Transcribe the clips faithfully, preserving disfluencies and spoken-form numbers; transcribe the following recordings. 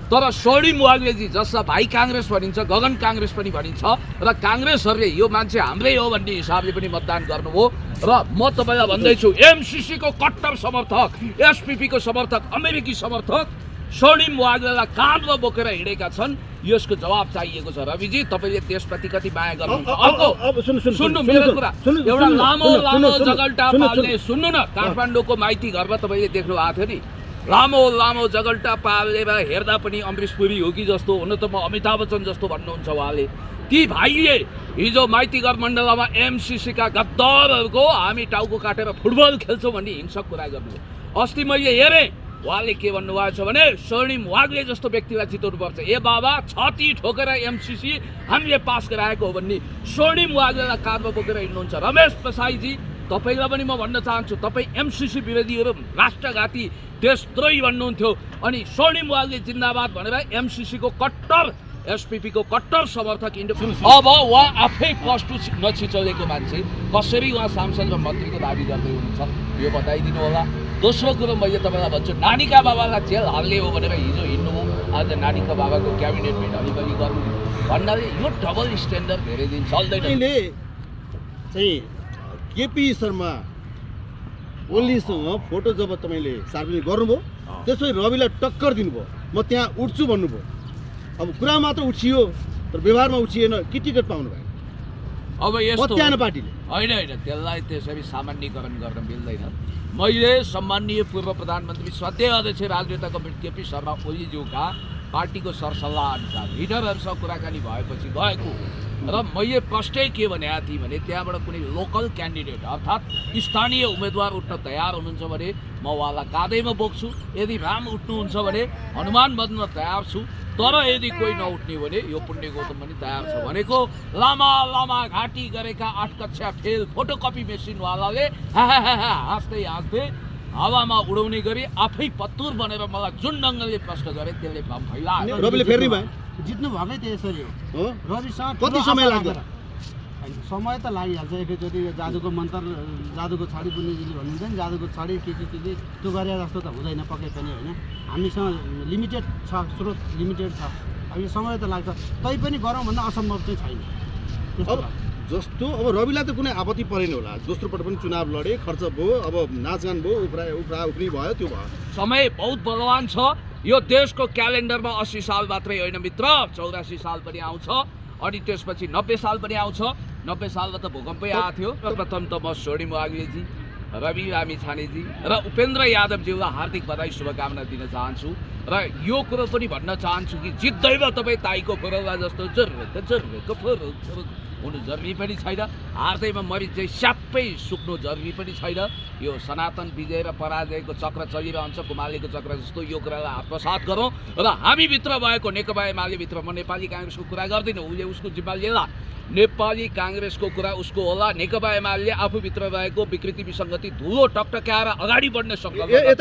तर स्वर्णिम वाग्लेजी जसलाई भाइ काङ्ग्रेस भनिन्छ, गगन काङ्ग्रेस पनि भनिन्छ र काङ्ग्रेसहरूले यो मान्छे हाम्रै हो भन्ने हिसाबले पनि मतदान गर्नुभयो। र म तपाईँलाई भन्दैछु एमसिसीको कट्टर समर्थक, एसपिपीको समर्थक, अमेरिकी समर्थक स्वर्णिम वाग्लेलाई काँधमा बोकेर हिँडेका छन्। यसको जवाब चाहिएको छ। रविजी, तपाईँले त्यसप्रति कति माया गर्नुहुन्छ? अर्को सुन्नु मेरो कुरा, एउटा लामो लामो जगल्टा पाल्ने, सुन्नु न, काठमाडौँको माइती घरमा तपाईँले देख्नु भएको थियो नि, लामो लामो जगल्टा पालेर हेर्दा पनि अमरीश पुरी हो कि जस्तो, हुन त म अमिताभ बच्चन जस्तो भन्नुहुन्छ उहाँले। ती भाइले हिजो माइतीघर मण्डलमा एमसिसीका गद्दारहरूको हामी टाउको काटेर फुटबल खेल्छौँ भन्ने हिंसक कुरा गर्नुभयो। अस्ति मैले हेरेँ उहाँले के भन्नुभएको छ भने स्वर्णिम वाग्ले जस्तो व्यक्तिलाई जिताउनुपर्छ। ए बाबा, छाती ठोकेर एमसिसी हामीले पास गराएको हो भन्ने स्वर्णिम वाग्लेलाई काँधमा बोकेर हिँड्नुहुन्छ। रमेश प्रसाईजी, तपाईँलाई पनि म भन्न चाहन्छु, तपाईँ एमसिसी विरोधीहरू राष्ट्रघाती देशद्रोही भन्नुहुन्थ्यो, अनि स्वर्णिम वाग्ले जिन्दाबाद भनेर एमसिसीको कट्टर, एसपिपीको कट्टर समर्थक इन्डो। अब उहाँ आफै प्लस टू नछिचलेको मान्छे कसरी उहाँ सांसद र मन्त्रीको दाबी गर्दै हुनुहुन्छ यो बताइदिनु होला। दोस्रो कुरो मैले तपाईँलाई भन्छु, नानीका बाबालाई जेल हाल्ने हो भनेर हिजो हिँड्नुभयो, आज नानीका बाबाको क्याबिनेट मिट अलिकति गर्नु भन्नाले यो डबल स्ट्यान्डर्ड धेरै दिन चल्दैन। चाहिँ केपी शर्मा ओलीसँग फोटो जब तपाईँले सार्वजनिक गर्नुभयो, त्यसपछि रविलाई टक्कर दिनुभयो, म त्यहाँ उठ्छु भन्नुभयो। अब कुरा मात्र उठियो तर व्यवहारमा उठिएन कि टिकट पाउनु भयो? अब यस्तो पार्टीले होइन होइन त्यसलाई त्यसरी सामान्यकरण गर्न मिल्दैन। मैले सम्माननीय पूर्व प्रधानमन्त्री श्रद्धेय अध्यक्ष राजनेता कमरेड केपी शर्मा ओलीज्यूका पार्टीको सरसल्लाह अनुसार लिडरहरूसँग कुराकानी भएपछि गएको र मैले प्रष्टै के भनेको थिएँ भने त्यहाँबाट कुनै लोकल क्यान्डिडेट अर्थात् स्थानीय उम्मेदवार उठ्न तयार हुनुहुन्छ भने म उहाँलाई काँधैमा बोक्छु, यदि राम उठ्नुहुन्छ भने हनुमान बन्न तयार छु, तर यदि कोही नउठ्ने भने यो पुण्य गौतम पनि तयार छ भनेको लामा लामा घाँटी गरेका आठ कक्षा फेल फोटोकपी मेसिनवालाले हाँस्दै हाँस्दै हावामा उडाउने गरी आफै पत्तुर बनेर मलाई जुन ढङ्गले प्रश्न गरे त्यसले भ्रम फैलायो। रविले फेरि भयो जित्नु भएकै त्यसरी हो। रविसँग कति समय लाग्छ? समय त लागिहाल्छ। एकैचोटि जादुको मन्त्र, जादुको छडी पुण्यजीले भन्नुहुन्छ नि, जादुको छडी के के के के त्यो गरे जस्तो त हुँदैन पक्कै पनि होइन। हामीसँग लिमिटेड छ, स्रोत लिमिटेड छ। अब यो समय त लाग्छ, तैपनि गरौँ भन्दा असम्भव चाहिँ छैन। अब जस्तो अब रविलाई त कुनै आपत्ति परेन होला, दोस्रो पटक पनि चुनाव लडे, खर्च भयो, अब नाचगान भयो, उफ्रा उफ्रा उफ्री भयो, त्यो भयो। समय बहुत बलवान छ। यो देशको क्यालेन्डरमा अस्सी साल मात्रै होइन मित्र, चौरासी साल पनि आउँछ, अनि त्यसपछि नब्बे साल पनि आउँछ। नब्बे सालमा त भूकम्पै आएको थियो। र प्रथम त म स्वर्णिम वाग्लेजी, रवि लामिछानेजी र उपेन्द्र यादवज्यूलाई हार्दिक बधाई शुभकामना दिन चाहन्छु। र यो कुरो पनि भन्न चाहन्छु कि जित्दैमा तपाईँ ताईको फुरौला जस्तो जरुरत जरुरतको फुरौ हुनु जरुरी पनि छैन, हार्दैमा मरिच चाहिँ स्याप्पै सुक्नु जरुरी पनि छैन। यो सनातन विजय र पराजयको चक्र चलिरहन्छ, कुमालेको चक्र जस्तो। यो कुरालाई आत्मसात गरौँ र हामीभित्र भएको नेकपा एमालेभित्र, म नेपाली काङ्ग्रेसको कुरा गर्दिनँ, उसले उसको जिम्मा लिएला, नेपाली काङ्ग्रेसको कुरा उसको होला। नेकपा एमाले आफूभित्र रहेको विकृति विसङ्गति धुलो टकटक्याएर अगाडि बढ्ने सङ्कल्प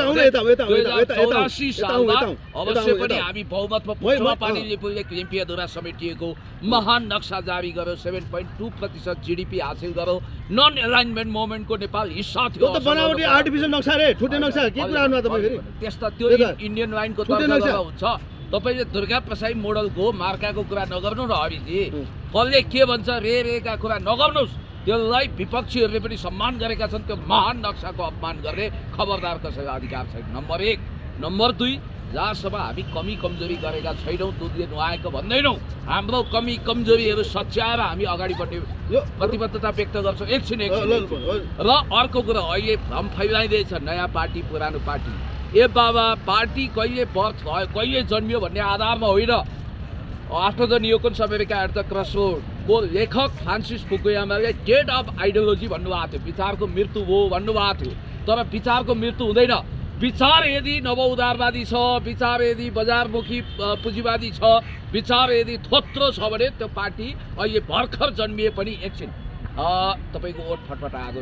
चौरासी सालमा अवश्य पनि हामी बहुमतमा पुग्छौँ। पानीले पुगले क्लिम्पियाद्वारा समेटिएको महान नक्सा जारी गर्यो, सेभेन पोइन्ट टू प्रतिशत जिडिपी हासिल गर्यो, नन एलाइनमेन्ट मुभमेन्टको नेपाल हिस्सा थियो। बनावटी आर्टिफिसियल नक्सा रे, छुट्टै नक्सा के कुरा गर्नु तपाईँ फेरि? त्यस्ता त्यो इन्डियन लाइनको तर्क हुन्छ। तपाईले दुर्गा प्रसाई मोडलको मार्काको कुरा नगर्नु र हरिजी, कसले के भन्छ रे रेका कुरा नगर्नुहोस्। त्यसलाई विपक्षीहरूले पनि सम्मान गरेका छन्। त्यो महान नक्साको अपमान गर्ने खबरदार कसैको अधिकार छैन। नम्बर एक। नम्बर दुई, जहाँसम्म हामी कमी कमजोरी गरेका छैनौँ, दुधले नुहाएको भन्दैनौँ, हाम्रो कमी कमजोरीहरू सच्याएर हामी अगाडि बढ्ने यो प्रतिबद्धता व्यक्त गर्छौँ। एकछिन एकछिन र अर्को कुरा, अहिले भ्रम फैलाइँदैछ नयाँ पार्टी पुरानो पार्टी। ए बाबा, पार्टी कहिले बर्थ भयो, कहिले जन्मियो भन्ने आधारमा होइन। After the neocons America at the क्रसरोडको लेखक फ्रान्सिस फुकुयामाले डेड अफ आइडियोलोजी भन्नुभएको थियो, विचारको मृत्यु हो भन्नुभएको थियो। तर विचारको मृत्यु हुँदैन। विचार यदि नव उदारवादी छ, विचार यदि बजारमुखी पुँजीवादी छ, विचार यदि थोत्रो छ भने त्यो पार्टी अहिले भर्खर जन्मिए पनि एकछिन तपाईँको ओठ फटफट आएको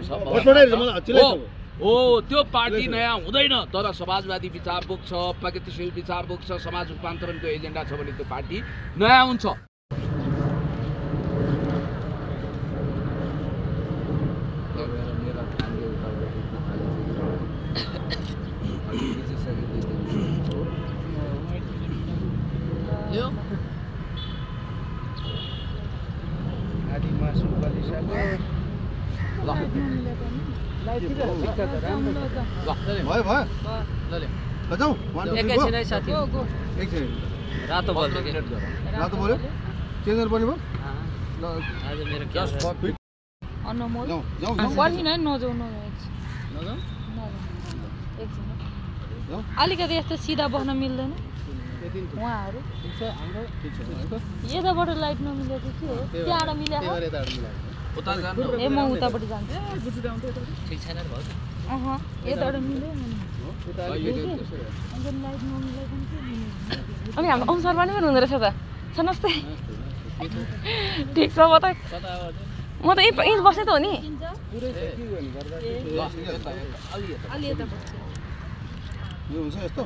छ हो, त्यो पार्टी नयाँ हुँदैन। तर समाजवादी विचार बोक्छ, प्रगतिशील विचार बोक्छ, समाज रूपान्तरणको एजेन्डा छ भने त्यो पार्टी नयाँ हुन्छ। यो आदि मासु बलिसक्यो ल भयो भयो ल जाउँ एकैछिन है साथी एकछिन रातो बल्ब के रातो बोल्यो चेन्जर पनि भयो ल आज मेरो जस्ट फर फिट अनमोल जाउँ जाउँ पर्खिन है नजाउ नजाउ नजाउँ एकछिन जाउँ अलिकति यस्तो सिधा बस्न मिल्दैन उहाँहरू ठिक छ हाम्रो ठिक छ यताबाट लाइट नमिलेको के हो त्यहाँबाट मिलेको उता जानु ए म उतापट्टि जान्छु ठीक छैन र भयो अह यताबाट मिल्यो अहिले अन्त लाइट नमिलेको के अनि हाम्रो अनुसार पनि हुँदो रहेछ त छ नमस्ते ठिक छ म त म त यहीँ यहीँ बस्ने त हो नि अलि यता बस्छु यो हुन्छ यस्तो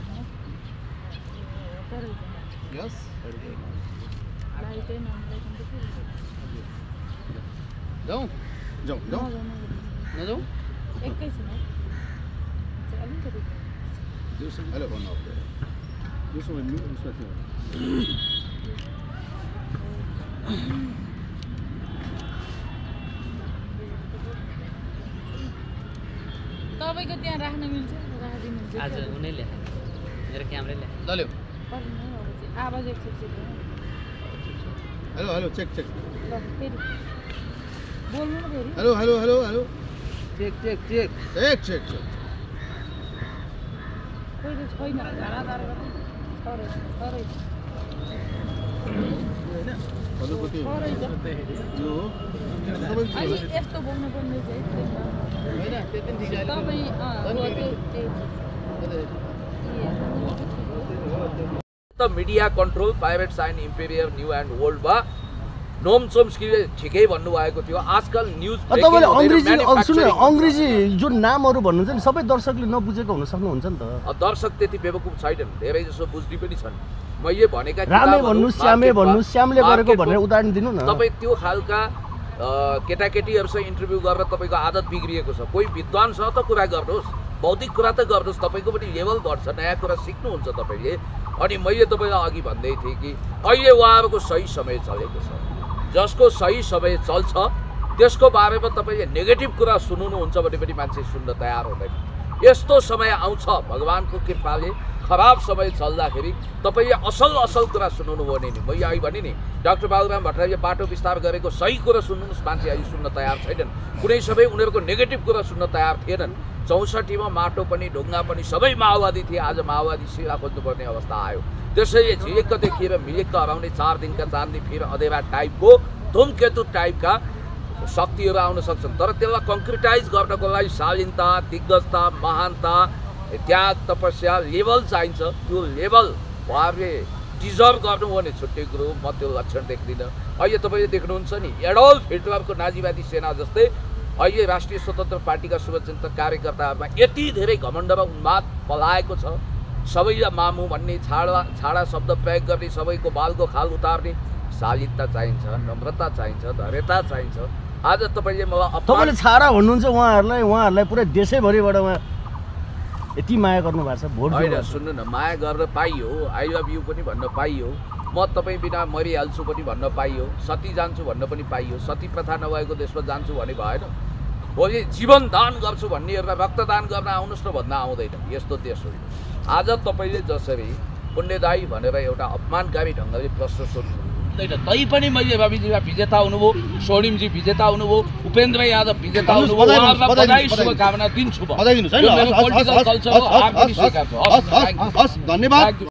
यस लाइटै नमिलेको त के जाउँ जाउँ जाउँ नजाउँ एकैछिन है अलिकति हेलो भन्नु यो समय उसमा थियो तपाईँको त्यहाँ राख्न मिल्छ राखिदिनुहुन्छ आज उनी ल्याए मेरो क्यामेरा ल्याए ल ल्याऊ आवाज एकछिन हेलो हेलो चेक चेक ल फेरि बोल्नु न फेरि hello hello hello hello check check check check check check कोही त छैन धारा धारा थरै थरै हजुरपति थरै छ यो अलि यस्तो बोल्नु पर्ने चाहिँ होइन त्यति ठिक आयो तपाईँ त media control private sign imperial new and वर्ल्डमा नोम चोम्स्कीले ठिकै भन्नुभएको थियो आजकल न्युज तपाईँले अङ्ग्रेजी सुन्नु अङ्ग्रेजी जुन नामहरू भन्नुहुन्छ नि सबै दर्शकले नबुझेको हुन सक्नुहुन्छ नि त दर्शक त्यति बेवकुफ छैनन् धेरै जसो बुझ्ने पनि छन् मैले भनेका रामे भन्नु श्यामे भन्नु श्यामले गरेको भनेर उदाहरण दिनु न तपाईँ त्यो खालका केटाकेटीहरूसँग इन्टरभ्यू गरेर तपाईँको आदत बिग्रिएको छ कोही विद्वानसँग त कुरा गर्नुहोस् भौतिक कुरा त गर्नुहोस् तपाईँको पनि लेभल बढ्छ नयाँ कुरा सिक्नुहुन्छ तपाईँले अनि मैले तपाईँलाई अघि भन्दै थिएँ कि अहिले उहाँहरूको सही समय चलेको छ जसको सही समय चल्छ त्यसको बारेमा तपाईँले नेगेटिभ कुरा सुन्नुहुन्छ भने पनि मान्छे सुन्न तयार हुँदैन यस्तो समय आउँछ भगवानको कृपाले खराब समय चल्दाखेरि तपाईँले असल असल कुरा सुन्नुभयो भने नि मैले अघि भने नि डाक्टर बाबुराम भट्टराईले बाटो विस्तार गरेको सही कुरा सुन्नुहोस् मान्छे अहिले सुन्न तयार छैनन् कुनै सबै उनीहरूको नेगेटिभ कुरा सुन्न तयार थिएनन् चौसठीमा माटो पनि ढुङ्गा पनि सबै माओवादी थिए आज माओवादी सिरा खोज्नुपर्ने अवस्था आयो त्यसैले झिलेक्क देखिएर मिलेक्क हराउने चार दिनका चाँदी फेरि अधेरा टाइपको धुमकेतु टाइपका शक्तिहरू आउन सक्छन् तर त्यसलाई कङ्क्रिटाइज गर्नको लागि शालीनता दिग्गजता महानता त्याग तपस्या लेभल चाहिन्छ त्यो लेभल उहाँहरूले डिजर्भ गर्नु भने छुट्टै कुरो म त्यो लक्षण देख्दिनँ अहिले तपाईँले देख्नुहुन्छ नि एडोल्फ हिटलरको नाजीवादी सेना जस्तै अहिले राष्ट्रिय स्वतन्त्र पार्टीका शुभचिन्तक कार्यकर्ताहरूमा यति धेरै घमण्ड र उन्माद पलाएको छ सबैलाई मामु भन्ने छाडा छाडा शब्द प्रयोग गर्ने सबैको बालको खाल उतार्ने शालीनता चाहिन्छ नम्रता चाहिन्छ धैर्यता चाहिन्छ आज तपाईँले मलाई तपाईँले छाडा भन्नुहुन्छ उहाँहरूलाई उहाँहरूलाई पुरै देशैभरिबाट उहाँ यति माया गर्नु भएको छ भोट होइन सुन्नु न माया गर्न पाइयो आई लभ यु पनि भन्न पाइयो म तपाईँ बिना मरिहाल्छु पनि भन्न पाइयो सती जान्छु भन्न पनि पाइयो सती प्रथा नभएको देशमा जान्छु भने भएन भोलि जीवन दान गर्छु भन्नेहरूलाई रक्तदान गर्न आउनुहोस् न भन्न आउँदैन यस्तो देश हो आज तपाईँले जसरी पुण्यदायी भनेर एउटा अपमानकारी ढङ्गले प्रश्न सोध्नु हुँदैन तैपनि मैले रविजीमा विजेता हुनुभयो स्वर्णिमजी विजेता हुनुभयो उपेन्द्र यादव विजेता हुनुभयो उहाँहरूलाई बधाई शुभकामना दिन्छु म धन्यवाद।